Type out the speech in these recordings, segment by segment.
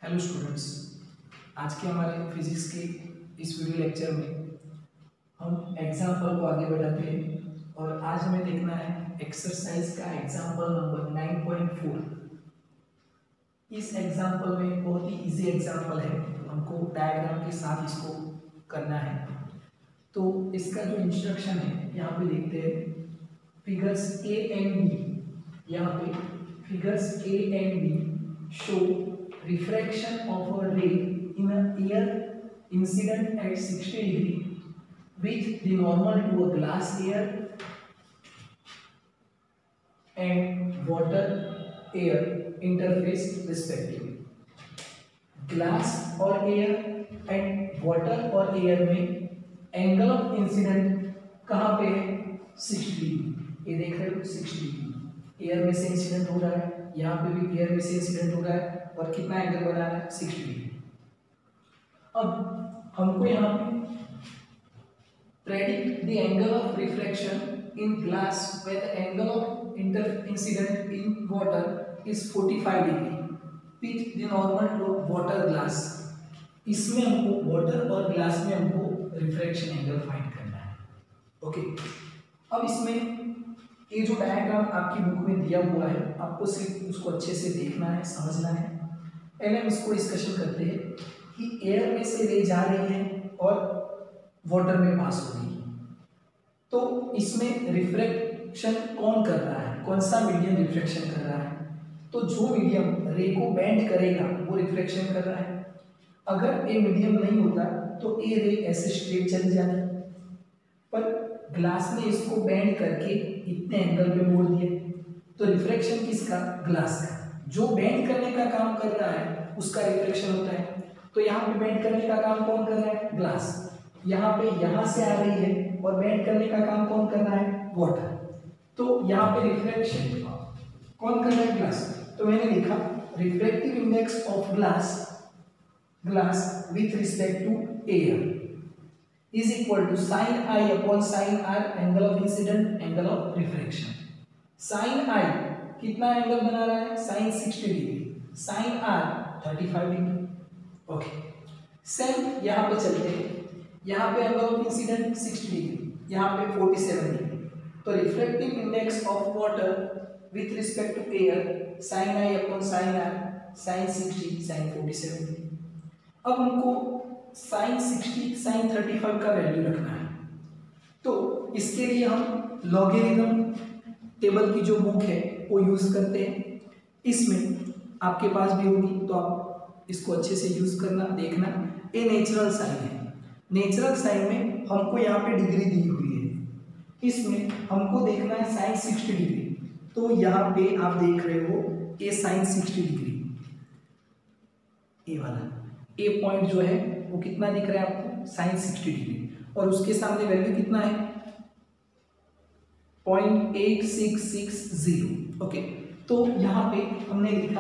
Hello students, आज के हमारे फिजिक्स के इस वीडियो लेक्चर में हम एग्जाम्पल को आगे बढ़ाते हैं और आज हमें देखना है एक्सरसाइज का एग्जाम्पल नंबर 9.4। इस एग्जाम्पल में बहुत ही इजी एग्जाम्पल है, हमको डायग्राम के साथ इसको करना है। तो इसका जो इंस्ट्रक्शन है यहाँ पे देखते हैं, फिगर्स ए एंड बी। यहाँ पे figures A and B show refraction of a ray in a air incident at 60 degree with the normal to a glass air and water air interface respectively। Glass और air and water और air में angle of incidence कहाँ पे है? 60 degree. ये देख रहे हो 60 डिग्री एयर में से इंसिडेंट हो रहा है, यहाँ पे भी एयर में से इंसिडेंट हो रहा है और कितना एंगल बना रहा है? 60 डिग्री। अब हमको यहाँ पे predict the angle of reflection in glass when the angle of incidence in water is 45 degree with the normal to water glass. इसमें हमको वाटर और ग्लास में हमको रिफ्रैक्शन एंगल फाइंड करना है। ओके, अब इसमें ये जो डायग्राम आपकी बुक में दिया हुआ है, आपको सिर्फ उसको अच्छे से देखना है, समझना है। पहले हम इसको डिस्कशन करते हैं कि एयर में से रे जा रही है और वाटर में पास हो रही है, तो इसमें रिफ्रैक्शन कौन कर रहा है? कौन सा मीडियम रिफ्रैक्शन कर रहा है? तो जो मीडियम रे को बेंड करेगा वो रिफ्रैक्शन कर रहा है। अगर ये मीडियम नहीं होता तो ये रे ऐसे स्ट्रेट चली जाती, पर ग्लास ने इसको बेंड करके इतने एंगल पे मोड़ दिए, तो रिफ्रैक्शन किसका? ग्लास का। जो बेंड करने का काम कर रहा है उसका रिफ्लेक्शन होता है। तो यहाँ पे बेंड करने का काम कौन कर रहा है? ग्लास। यहाँ पे यहाँ से आ रही है और बेंड करने का काम कौन कर रहा है? वाटर। तो यहाँ पे रिफ्लेक्शन कौन कर रहा है? ग्लास। तो मैंने लिखा refractive index of glass with respect to air is equal to sine i upon sine r angle of incidence angle of refraction. Sine i कितना एंगल बना रहा है? Sine 60 degree, sine r 35 degree. Okay, same यहाँ पे चलते हैं, यहाँ पे एंगल ऑफ इंसिडेंट 60 डिग्री, यहाँ पे 47 डिग्री। तो refractive index of water with respect to air sine i upon sine r, sine 60 sine 47 degree. अब हमको साइन 60 साइन 35 का वैल्यू रखना है, तो इसके लिए हम लॉगरिथम टेबल की जो बुक है वो यूज करते हैं। इसमें आपके पास भी होगी तो आप इसको अच्छे से यूज करना, देखना। ये नेचुरल साइन है। नेचुरल साइन में हमको यहाँ पे डिग्री दी हुई है, इसमें हमको देखना है साइन 60 डिग्री। तो यहाँ पे आप देख रहे हो ये साइन 60 डिग्री, ये वाला ए पॉइंट जो है वो कितना दिख रहा है आपको? Sine 60 degree. और उसके सामने वैल्यू कितना है? 0.8660। ओके, तो यहाँ पे हमने लिखा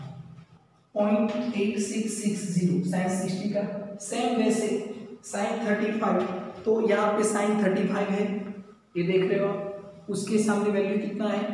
0.8660 साइन 60 का। सेम वैसे साइन 35, तो यहाँ पे साइन 35 है, ये देख रहे हो आप। उसके सामने वैल्यू कितना है?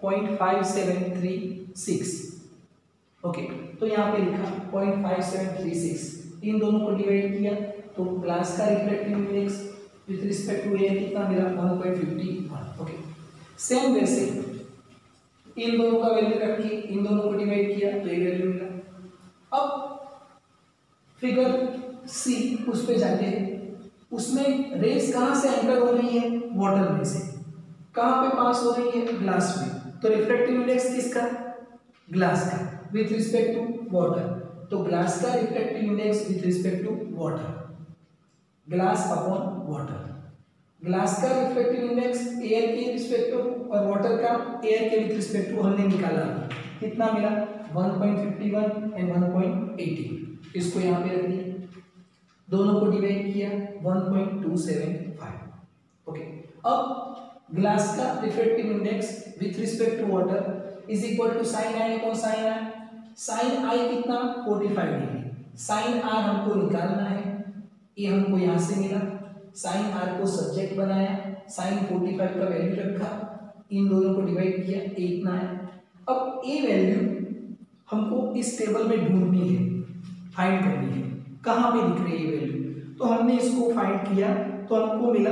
0.5736। ओके, तो यहाँ पे लिखा 0.5736। इन दोनों को डिवाइड किया तो ग्लास का refractive index with respect to air कितना मिला? 1.51। ओके, सेम वैसे इन दोनों का वैल्यू रख के इन दोनों को डिवाइड किया तो ये वैल्यू मिला। अब फिगर सी उस पे जाते हैं, उसमें रेस कहाँ से एंटर हो रही है? वाटर में से। कहाँ पे पास हो रही है? ग्लास में। तो रिफ्रैक्टिव इंडेक्स किसका? ग्लास का विथ रिस्पेक्ट टू वाटर। तो ग्लास का refractive index with respect to water, glass upon water. Glass का रिफ्रैक्टिव इंडेक्स एयर के रिस्पेक्ट टू और वाटर का एयर के विथ रिस्पेक्ट टू हमने निकाला, कितना मिला? 1.51 एंड 1.80। इसको यहाँ पे रख दिया, दोनों को डिवाइड किया 1.275। ओके, अब ग्लास का refractive index with respect to water is equal to sine i upon sine r. Sine i कितना? 45 डिग्री। साइन आर हमको निकालना है, ये हमको यहाँ से मिला। साइन आर को सब्जेक्ट बनाया, साइन 45 का वैल्यू रखा, इन दोनों को डिवाइड किया, ये इतना है। अब ये वैल्यू हमको इस टेबल में ढूंढनी है। फाइंड करनी है, कहाँ पे दिख रही है वैल्यू। तो हमने इसको फाइंड किया तो हमको मिला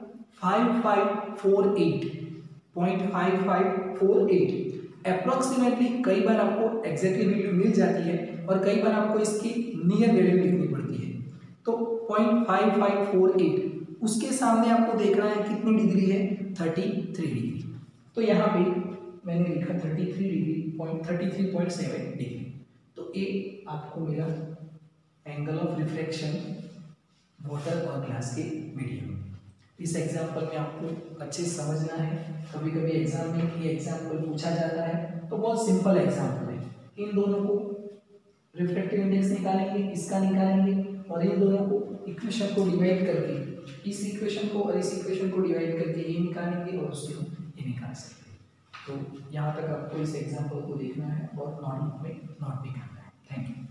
5548.5548। अप्रोक्सीमेटली कई बार आपको एग्जैक्टली वैल्यू मिल जाती है और कई बार आपको इसकी नियर वैल्यू लिखनी पड़ती है। तो 0.5548 उसके सामने आपको देखना है कितनी डिग्री है, 33 डिग्री। तो यहाँ पे मैंने लिखा 33 डिग्री 33.7 डिग्री। तो ए आपको मिला एंगल ऑफ रिफ्रैक्शन वाटर और ग्लास के मीडियम। इस एग्जाम्पल में आपको अच्छे से समझना है। कभी कभी एग्जाम में ये एग्जाम्पल पूछा जाता है, तो बहुत सिंपल एग्जाम्पल है। इन दोनों को रिफ्रैक्टिव इंडेक्स निकालेंगे, इसका निकालेंगे और इन दोनों को इक्वेशन को डिवाइड करके, इस इक्वेशन को और इस इक्वेशन को डिवाइड करके ये निकालेंगे और उससे हम ये निकाल सकते हैं। तो यहाँ तक आपको इस एग्जाम्पल को देखना है और नोट में नोट भी करना है। Thank you.